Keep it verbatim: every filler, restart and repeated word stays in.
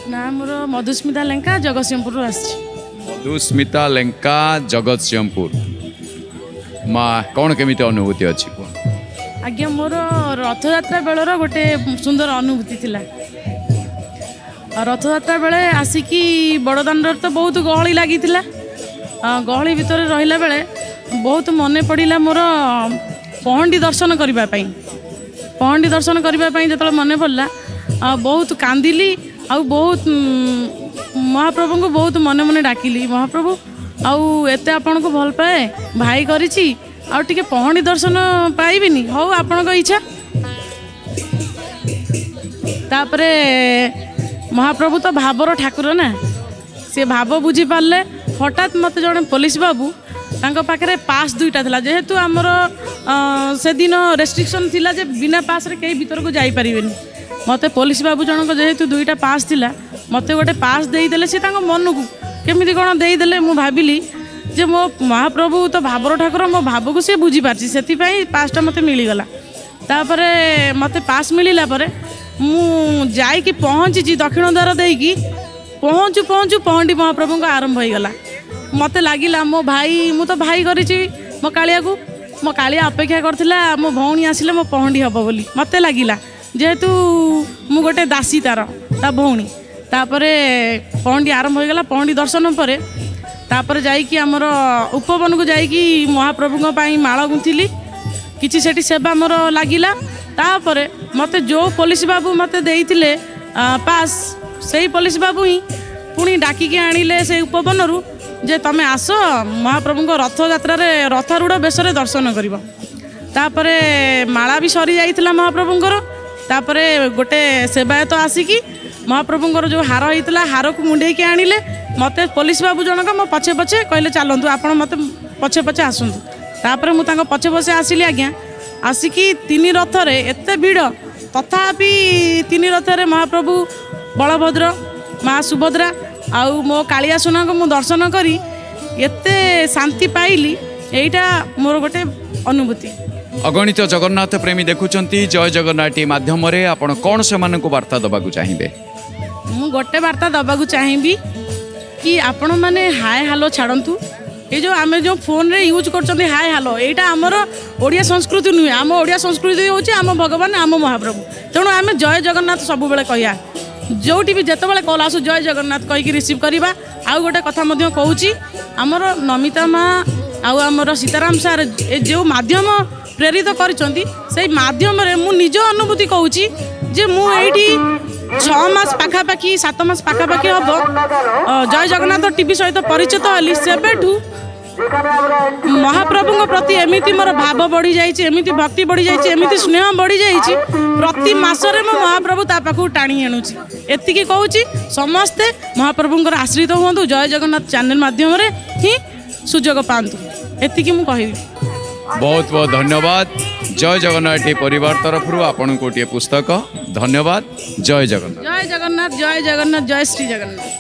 ना मोर मधुस्मिता लेंका जगतसिंहपुर आसी। मधुस्मिता लेंका जगतसिंहपुर माँ कौन केमिति अनुभूति अच्छी आज्ञा मोर रथयात्रा बेलर गोटे सुंदर अनुभूति थिला। रथयात्रा बेले आसिकी बड़दान तो बहुत गहली लगी गहली भितर रहिला बेले बहुत मन पड़ा मोर पहंडी दर्शन करने पहंडी दर्शन करने जो मन पड़ा बहुत कांदिली आ बहुत महाप्रभु को बहुत मन मन डाकिली महाप्रभु आउ एते आपन को भल पाए भाई करिछि आ टिके पहंडी दर्शन पाइबिनी हौ आपन को इच्छा। तापरे महाप्रभु तो भावर ठाकुर ना से भाव बुझी पारले हठात मत जड़े पुलिस बाबू तांको पाखरे पास दुईटा थिला जेहेतु आमर से दिन रेस्ट्रिक्शन थिला जे बिना पास रे कई भीतर को जाई परिबेनी मते पुलिस बाबू जनक जेहेतु दुईटा पास थिला मते गोटे पास देई देले से तांको मन को केमिति कोन देई देले मु भाबिली जे मो महाप्रभु तो भावर ठाकुर मो भाव को से बुझी पारछि सेति पई पासटा मते मिली गला। तापरे मते पास मिलिला परे मु जाई कि पहुँची दक्षिण द्वार देकी पहुँचु पहुँचु पहंडी महाप्रभु को आरंभ हो गला। मत लगिला मो भाई मु तो भाई करी मो कालिया को मो कालिया अपेक्षा करथिला मो भौणी आसिले मो पहंडी हब बोली मत लगिला जेहेतु मु गोटे दासी तार ता भौणी तापरे पहंडी आरंभ हो गला। पहंडी दर्शन पर तापर जाइकी आमर उपवन को जाइकी महाप्रभु पाई माଳ गुंथिली किछि सेठी सेवा मोर लागिला। तापर मते जो पुलिस बाबू मते देइथिले पास सेही पुलिस बाबू ही पुणी डाकिकी आनिले से उपवन रु जे तमे आस महाप्रभु को रथ यात्रा रे रथारूढ़ बेश दर्शन करिवो। तापरे माला भी सरी जाइथिला महाप्रभुंकर तापरे गोटे सेवायत तो आसिकी महाप्रभुंकर जो हार होइतिला हार को मुंडे के आनिले मते पुलिस बाबू जनक मो पछे पछे कहले चलंतु आपण मते पछे पछे आसंतु। तापरे मु तांको पछे पछे आसिली आज्ञा आसिकी तीन रथ रे एते भीड़ तथापि तीन रथ रे महाप्रभु बलभद्र माँ सुभद्रा आउ मो कालिया सुना को मु दर्शन करी एते शांति पाइली एटा मोर गोटे अनुभूति। अगणित जगन्नाथ प्रेमी देखुचंती जय जगन्नाथ माध्यम रे आपण कोन से मान को वार्ता दबाकू चाहिबे? मु गोटे वार्ता दबाकू चाहिबी कि आपण माने हाय हालो छाड़ंतु ये जो आम जो फोन रे यूज कर हाय हालो यहाँ आमर ओडिया संस्कृति नुहे आम ओडिया संस्कृति हूँ आम भगवान आम महाप्रभु तेणु आम जय जगन्नाथ सब बेले कहिया जोटी भी जिते बड़े कल आसू जय जगन्नाथ कहीकि रिसीव करवा। आउ गोटे कथा कहूँ आमर नमिता माँ आउ आमर सीताराम सार जो माध्यम प्रेरित कर माध्यम मु निज अनुभूति कहूँ जे मुझे छमास पाखापाखि सात मास पाखापाखि हम जय जगन्नाथ टीवी सहित परिचित हली सेबेठू महाप्रभु प्रति एमती मोर भाव बढ़ी जाइए एमती भक्ति बढ़ी जाइए एमती स्नेह बढ़ी जाइए प्रति मासरे मो महाप्रभु ता पाखु टाणी आणुची एतिकी कहूँ समस्ते महाप्रभुंकर आश्रित हुंतु जय जगन्नाथ चैनल माध्यम ही सुजोग पातु एतिकी मु कहिबी। बहुत बहुत धन्यवाद जय जगन्नाथ परिवार तरफ आपन गोटे पुस्तक धन्यवाद। जय जगन्नाथ जय जगन्नाथ जय जगन्नाथ जय श्री जगन्नाथ।